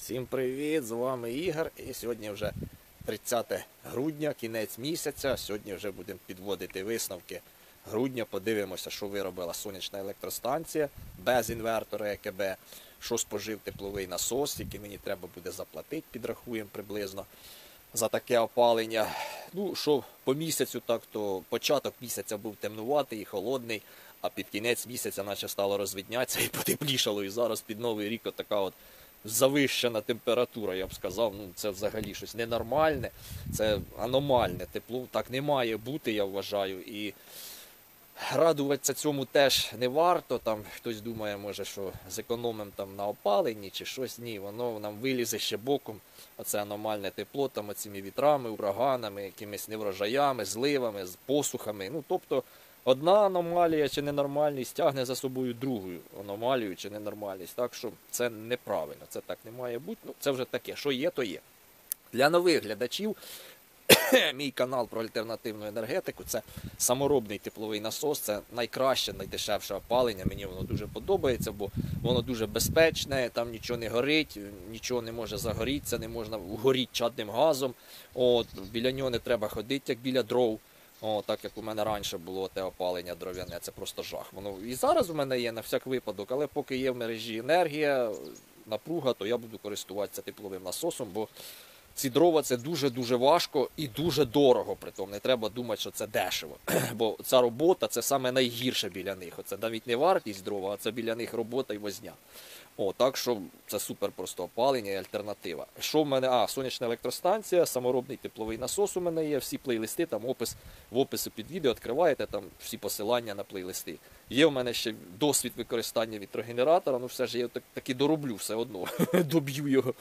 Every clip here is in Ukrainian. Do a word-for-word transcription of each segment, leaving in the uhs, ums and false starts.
Всім привіт, з вами Ігор, і сьогодні вже тридцяте грудня, кінець місяця. Сьогодні вже будемо підводити висновки грудня, подивимося, що виробила сонячна електростанція без інвертора Е К Б, що спожив тепловий насос, який мені треба буде заплатити, підрахуємо приблизно за таке опалення. Ну, що по місяцю, так то початок місяця був темнуватий і холодний, а під кінець місяця наче стало розвиднятися і потеплішало. І зараз під Новий рік така от завищена температура, я б сказав. Ну, це взагалі щось ненормальне, це аномальне тепло. Так не має бути, я вважаю. І радуватися цьому теж не варто. Там хтось думає, може, що зекономимо там на опаленні чи щось. Ні, воно нам вилізе ще боком. Оце аномальне тепло, там оціми вітрами, ураганами, якимись неврожаями, зливами, посухами. Ну, тобто, одна аномалія чи ненормальність тягне за собою другу аномалію чи ненормальність. Так що це неправильно, це так не має бути. Ну, це вже таке, що є, то є. Для нових глядачів, мій канал про альтернативну енергетику, це саморобний тепловий насос, це найкраще, найдешевше опалення. Мені воно дуже подобається, бо воно дуже безпечне, там нічого не горить, нічого не може загорітися, не можна горіти чадним газом. От, біля нього не треба ходити, як біля дров. О, так як у мене раніше було те опалення дров'яне, це просто жах. Воно і зараз у мене є на всяк випадок, але поки є в мережі енергія, напруга, то я буду користуватися тепловим насосом, бо ці дрова це дуже-дуже важко і дуже дорого. Притом не треба думати, що це дешево. Бо ця робота це саме найгірше біля них. Це навіть не вартість дрова, а це біля них робота і возня. О, так що це супер просто опалення і альтернатива. Що в мене? А, сонячна електростанція, саморобний тепловий насос у мене є, всі плейлисти, там опис, в описі під відео відкриваєте, там всі посилання на плейлисти. Є в мене ще досвід використання вітрогенератора, ну все ж я так, таки дороблю все одно, доб'ю його.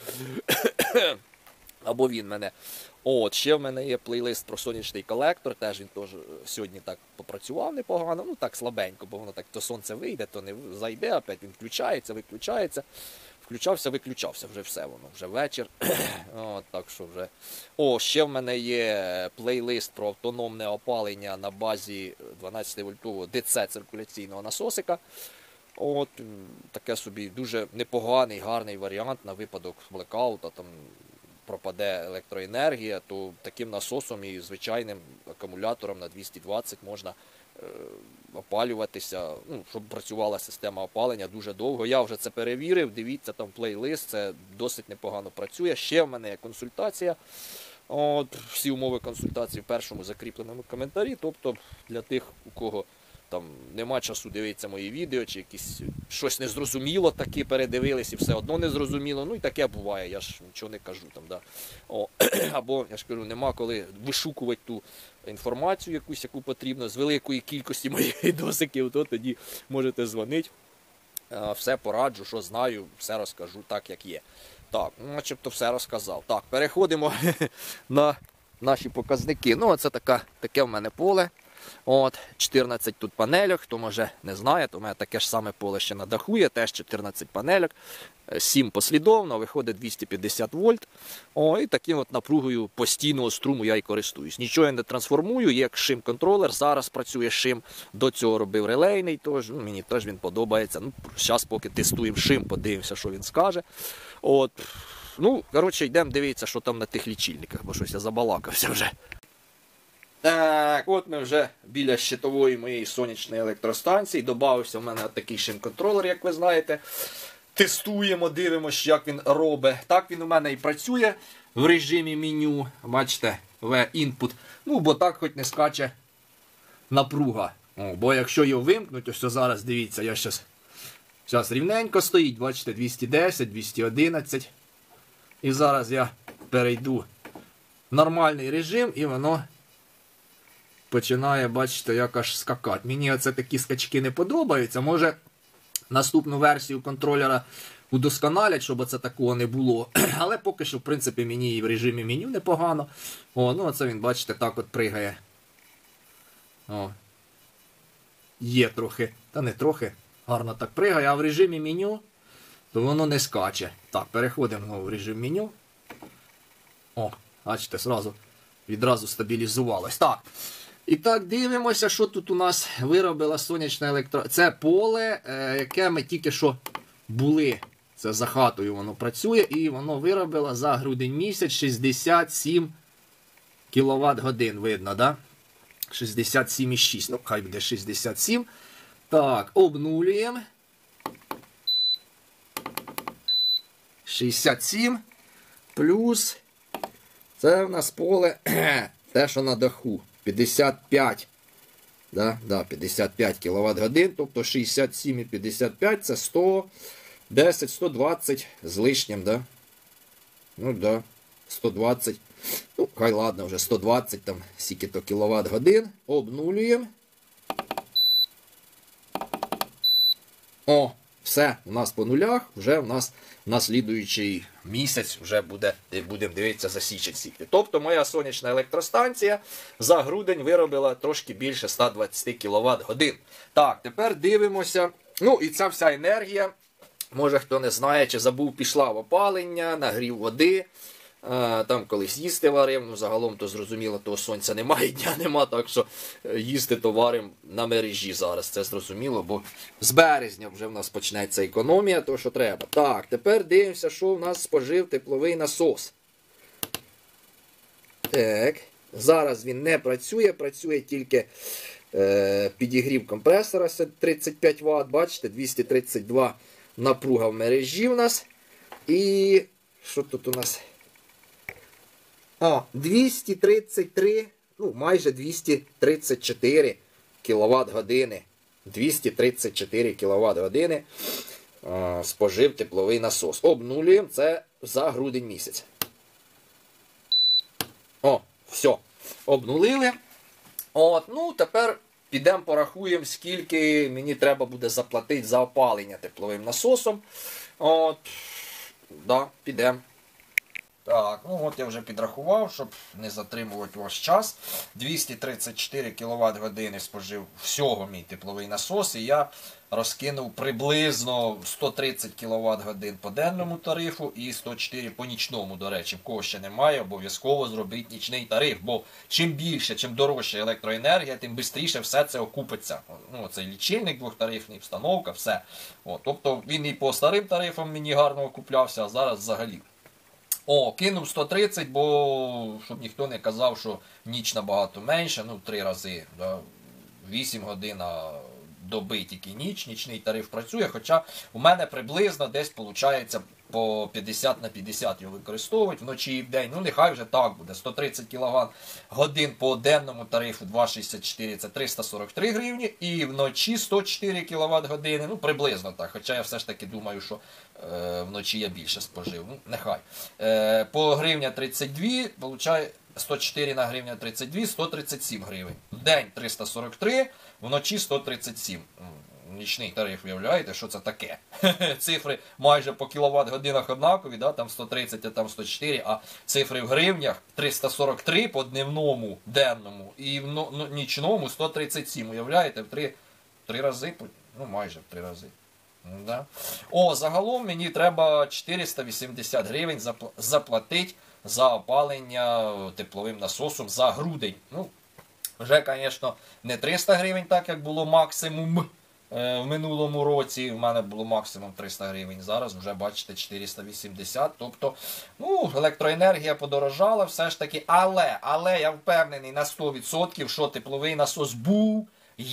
Або він мене. От, ще в мене є плейлист про сонячний колектор, теж він теж сьогодні так попрацював непогано, ну так слабенько, бо воно так то сонце вийде, то не зайде, опять він включається, виключається. Включався, виключався, вже все воно, вже вечір. От, так що вже. О, ще в мене є плейлист про автономне опалення на базі дванадцятивольтового Д С циркуляційного насосика. От, таке собі дуже непоганий, гарний варіант на випадок блекаута, там пропаде електроенергія, то таким насосом і звичайним акумулятором на двісті двадцять можна е, опалюватися, ну, щоб працювала система опалення дуже довго. Я вже це перевірив, дивіться там плейлист, це досить непогано працює. Ще в мене є консультація. От, всі умови консультації в першому закріпленому коментарі, тобто для тих, у кого там нема часу дивитися мої відео, чи якісь щось незрозуміло таке передивились і все одно незрозуміло. Ну і таке буває, я ж нічого не кажу там, да. О, або, я ж кажу, нема коли вишукувати ту інформацію якусь, яку потрібно, з великої кількості моїх відосиків, то тоді можете дзвонити. Все пораджу, що знаю, все розкажу так, як є. Так, начебто все розказав. Так, переходимо на наші показники. Ну, це така, таке в мене поле. От, чотирнадцять тут панельок, хто може не знає, то у мене таке ж саме поле ще на даху є, теж чотирнадцять панельок, сім послідовно, виходить двісті п'ятдесят вольт. О, і таким от напругою постійного струму я і користуюсь. Нічого я не трансформую, є шим-контролер, зараз працює шим, до цього робив релейний, тож, ну, мені теж він подобається. Ну, зараз поки тестуємо шим, подивимося, що він скаже. От, ну, коротше, йдемо дивитися, що там на тих лічильниках, бо щось я забалакався вже. Так, от ми вже біля щитової моєї сонячної електростанції. Добавився в мене такий шим-контролер, як ви знаєте. Тестуємо, дивимося, як він робить. Так він у мене і працює в режимі меню. Бачите, V-input. Ну, бо так хоч не скаче напруга. О, бо якщо його вимкнуть, ось зараз, дивіться, я зараз, зараз рівненько стоїть, бачите, двісті десять, двісті одинадцять. І зараз я перейду в нормальний режим і воно починає, бачите, як аж скакати. Мені оце такі скачки не подобаються. Може, наступну версію контролера удосконалять, щоб це такого не було. Але поки що, в принципі, мені і в режимі меню непогано. О, ну оце він, бачите, так от пригає. О. Є трохи, та не трохи, гарно так пригає. А в режимі меню, то воно не скаче. Так, переходимо в режим меню. О, бачите, зразу, відразу стабілізувалось. Так. І так, дивимося, що тут у нас виробила сонячна електро... Це поле, е, яке ми тільки що були Це за хатою воно працює, і воно виробило за грудень місяць шістдесят сім кіловат годин, видно, да? шістдесят сім і шість, ну хай буде шістдесят сім. Так, обнулюємо. шістдесят сім плюс, це в нас поле, те, що на даху, п'ятдесят п'ять. Да, да, п'ятдесят п'ять кіловат годин, тобто шістдесят сім і п'ятдесят п'ять це сто десять, сто двадцять з лишнім, да? Ну, да, сто двадцять. Ну, хай ладно, вже сто двадцять там, скільки-то кіловат годин. Обнулюємо. О, все, у нас по нулях, вже у нас на слідуючий місяць вже буде, будемо дивитися за січень скільки. Тобто моя сонячна електростанція за грудень виробила трошки більше ста двадцяти кіловат годин. Так, тепер дивимося. Ну і ця вся енергія, може хто не знає, чи забув, пішла в опалення, нагрів води. Там колись їсти варив, ну загалом то зрозуміло, того сонця немає, дня нема, так що їсти то варимо на мережі зараз, це зрозуміло, бо з березня вже в нас почнеться економія, то що треба. Так, тепер дивимося, що в нас спожив тепловий насос. Так, зараз він не працює, працює тільки е, підігрів компресора тридцять п'ять ватт, бачите, двісті тридцять два напруга в мережі в нас. І що тут у нас? А, двісті тридцять три, ну майже двісті тридцять чотири кіловат години. двісті тридцять чотири кіловат години а, спожив тепловий насос. Обнулюємо це за грудень місяць. О, все. Обнулили. От, ну, тепер підемо порахуємо, скільки мені треба буде заплатити за опалення тепловим насосом. От, да, підемо. Так, ну от я вже підрахував, щоб не затримувати ваш час. двісті тридцять чотири кіловат години спожив всього мій тепловий насос. І я розкинув приблизно сто тридцять кіловат годин по денному тарифу і сто чотири по нічному, до речі. В кого ще немає, обов'язково зробіть нічний тариф. Бо чим більше, чим дорожча електроенергія, тим швидше все це окупиться. Ну, цей лічильник двохтарифний, встановка, все. От, тобто він і по старим тарифам мені гарно окуплявся, а зараз взагалі. О, кинув сто тридцять, бо щоб ніхто не казав, що ніч набагато менше, ну три рази, да, вісім годин доби тільки ніч, нічний тариф працює, хоча у мене приблизно десь виходить по п'ятдесят на п'ятдесят його використовують вночі і вдень, ну нехай вже так буде, сто тридцять кіловат годин по денному тарифу два шістдесят чотири це триста сорок три гривні, і вночі сто чотири кіловат години, ну приблизно так, хоча я все ж таки думаю, що е, вночі я більше спожив, ну нехай. Е, по гривня тридцять два, виходить сто чотири на гривня тридцять два, сто тридцять сім гривень. В день триста сорок три, вночі сто тридцять сім. Нічний тариф, уявляєте, що це таке? Цифри майже по кіловат-годинах однакові, да? Там сто тридцять, а там сто чотири, а цифри в гривнях триста сорок три по дневному, денному, і в ну, нічному сто тридцять сім, уявляєте, в три, три рази, ну майже в три рази. Да? О, загалом мені треба чотириста вісімдесят гривень заплатити за опалення тепловим насосом за грудень. Ну, вже, звісно, не триста гривень, так як було максимум в минулому році. В мене було максимум триста гривень. Зараз вже, бачите, чотириста вісімдесят. Тобто, ну, електроенергія подорожала все ж таки. Але, але я впевнений на сто відсотків, що тепловий насос був,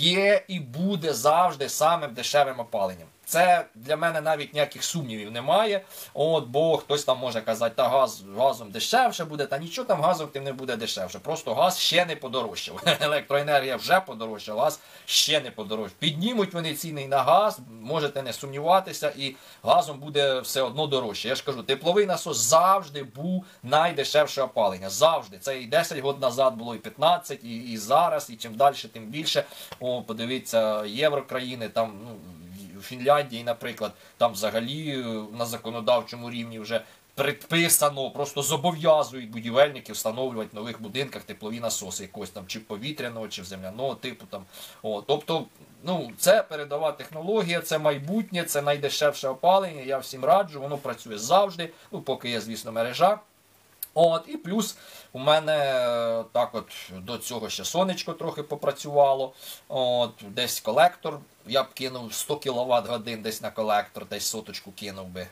є і буде завжди самим дешевим опаленням. Це для мене навіть ніяких сумнівів немає. От, бо хтось там може казати, та газ газом дешевше буде, та нічого там газом тим не буде дешевше. Просто газ ще не подорожчав. Електроенергія вже подорожчала, газ ще не подорожчав. Піднімуть вони ціни на газ, можете не сумніватися, і газом буде все одно дорожче. Я ж кажу, тепловий насос завжди був найдешевше опалення. Завжди. Це і десять років назад було, і п'ятнадцять, і, і зараз, і чим далі, тим більше. О, подивіться, єврокраїни, там, ну, у Фінляндії, наприклад, там взагалі на законодавчому рівні вже предписано, просто зобов'язують будівельників встановлювати в нових будинках теплові насоси якогось там, чи повітряного, чи земляного типу. Там. О, тобто, ну, це передова технологія, це майбутнє, це найдешевше опалення, я всім раджу, воно працює завжди, ну, поки є, звісно, мережа. От, і плюс у мене так от до цього ще сонечко трохи попрацювало, от, десь колектор, я б кинув сто кіловат годин десь на колектор, десь соточку кинув би.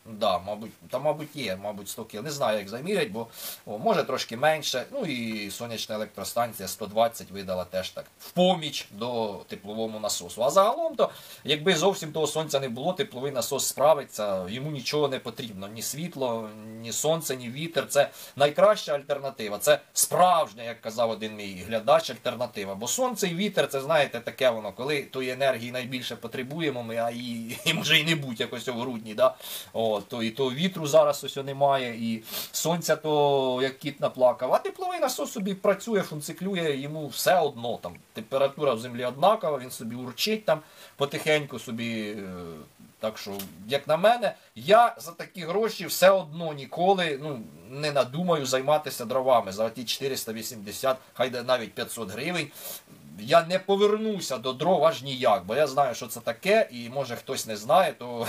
Да, мабуть, та, мабуть, є, мабуть, сто кіл. Не знаю, як замірять, бо о, може трошки менше. Ну і сонячна електростанція сто двадцять видала теж так в поміч до тепловому насосу. А загалом, то, якби зовсім того сонця не було, тепловий насос справиться, йому нічого не потрібно. Ні світло, ні сонце, ні вітер. Це найкраща альтернатива. Це справжня, як казав один мій глядач, альтернатива. Бо сонце і вітер, це, знаєте, таке воно, коли тої енергії найбільше потребуємо, ми, а і, і може і не будь якось у грудні. Да? О, то і то вітру зараз ось немає, і сонця то як кіт наплакав. А тепловий насос собі працює, функціклює, йому все одно. Там температура в землі однакова, він собі урчить там потихеньку собі. Так що, як на мене, я за такі гроші все одно ніколи ну, не надумаю займатися дровами. За ті чотириста вісімдесят, хай навіть п'ятсот гривень. Я не повернуся до дров аж ніяк, бо я знаю, що це таке, і може хтось не знає, то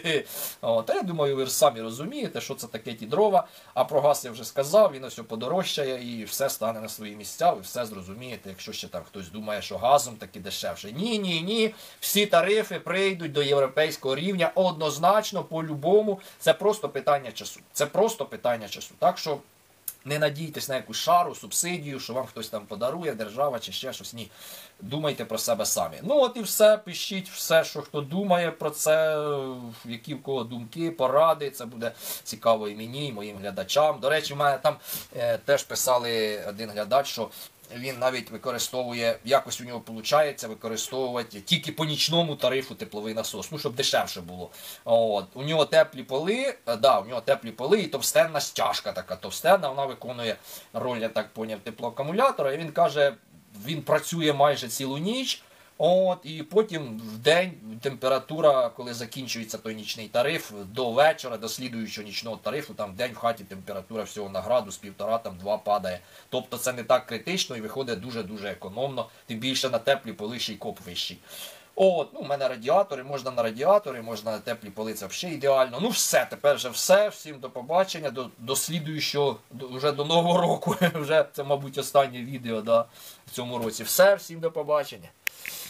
Та я думаю, ви самі розумієте, що це таке ті дрова. А про газ я вже сказав, він ось подорожчає і все стане на свої місця, ви все зрозумієте, якщо ще там хтось думає, що газом таки дешевше. Ні, ні, ні, всі тарифи прийдуть до європейського рівня однозначно, по-любому. Це просто питання часу. Це просто питання часу. Так що не надійтесь на якусь шару, субсидію, що вам хтось там подарує, держава чи ще щось. Ні. Думайте про себе самі. Ну от і все, пишіть все, що хто думає про це, які в кого думки, поради. Це буде цікаво і мені, і моїм глядачам. До речі, в мене там е, теж писали один глядач, що він навіть використовує, якось у нього виходить використовувати тільки по нічному тарифу тепловий насос, ну, щоб дешевше було. От. У нього теплі поли, да, у нього теплі поли і товстенна стяжка така товстенна, вона виконує роль, я так поняв, теплоакумулятора. І він каже, він працює майже цілу ніч, от, і потім в день температура, коли закінчується той нічний тариф, до вечора, до слідуючого нічного тарифу, там в день в хаті температура всього на градус, півтора, там два падає. Тобто це не так критично і виходить дуже-дуже економно, тим більше на теплі поли ще й коп вищий. От, ну, у мене радіатори, можна на радіатори, можна на теплі поли, це взагалі ідеально. Ну все, тепер вже все, всім до побачення, до, до слідуючого, до, вже до Нового року, вже це, мабуть, останнє відео да, в цьому році. Все, всім до побачення.